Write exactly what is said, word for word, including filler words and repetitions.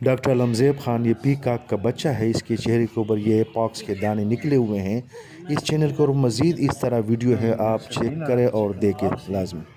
Doctor लमज़ेब Khan ये peacock का बच्चा है, इसके चेहरे के ऊपर ये पॉक्स के दाने निकले हुए हैं। इस चैनल पर मज़ीद इस तरह वीडियो है, आप चेक करें और देखें लाजमी।